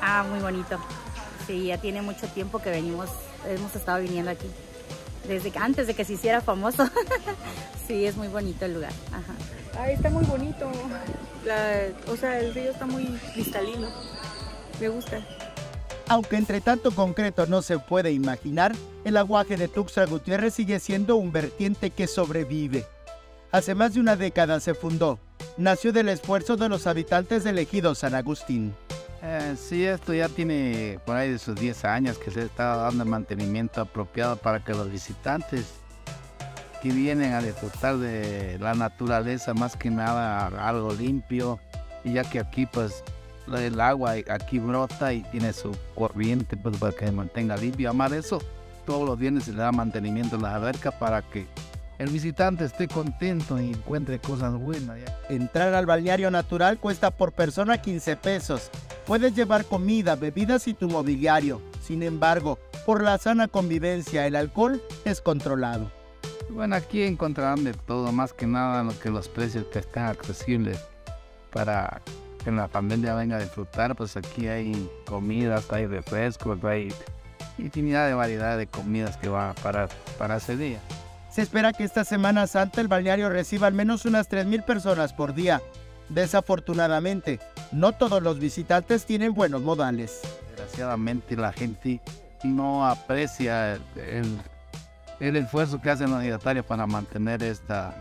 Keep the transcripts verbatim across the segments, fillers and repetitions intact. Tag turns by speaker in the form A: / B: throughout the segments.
A: Ah, muy bonito. Sí, ya tiene mucho tiempo que venimos, hemos estado viniendo aquí. Desde que, antes de que se hiciera famoso. Sí, es muy bonito el lugar. Ajá.
B: Ah, está muy bonito. La, o sea, el río está muy cristalino. Me gusta.
C: Aunque entre tanto concreto no se puede imaginar, el aguaje de Tuxtla Gutiérrez sigue siendo un vertiente que sobrevive. Hace más de una década se fundó. Nació del esfuerzo de los habitantes del ejido San Agustín.
D: Eh, sí, esto ya tiene por ahí de sus diez años que se está dando el mantenimiento apropiado para que los visitantes que vienen a disfrutar de la naturaleza, más que nada algo limpio, y ya que aquí pues el agua aquí brota y tiene su corriente pues para que se mantenga limpio. Además de eso, todos los viernes se le da mantenimiento a la alberca para que el visitante esté contento y encuentre cosas buenas. ¿Ya?
C: Entrar al balneario natural cuesta por persona quince pesos. Puedes llevar comida, bebidas y tu mobiliario. Sin embargo, por la sana convivencia, el alcohol es controlado.
D: Bueno, aquí encontrarán de todo, más que nada lo que los precios que están accesibles para que la familia venga a disfrutar. Pues aquí hay comidas, hay refrescos, hay infinidad de variedad de comidas que va para, para ese día.
C: Se espera que esta Semana Santa el balneario reciba al menos unas tres mil personas por día. Desafortunadamente, no todos los visitantes tienen buenos modales.
D: Desgraciadamente la gente no aprecia el, el esfuerzo que hacen los dignatarios para mantener esta,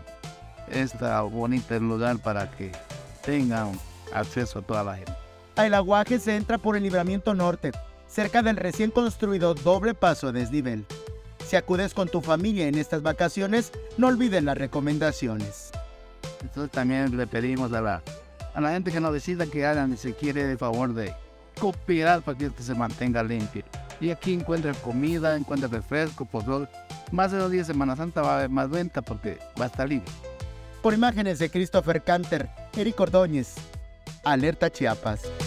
D: esta bonita lugar para que tengan acceso a toda la gente.
C: El aguaje se entra por el libramiento norte, cerca del recién construido doble paso a desnivel. Si acudes con tu familia en estas vacaciones, no olviden las recomendaciones.
D: Entonces también le pedimos a la, a la gente que nos decida que hagan, si quiere, el favor de cooperar para que esto se mantenga limpio. Y aquí encuentra comida, encuentra refresco, pozol. Más de los días de Semana Santa va a haber más venta porque va a estar libre.
C: Por imágenes de Christopher Canter, Eric Ordóñez, Alerta Chiapas.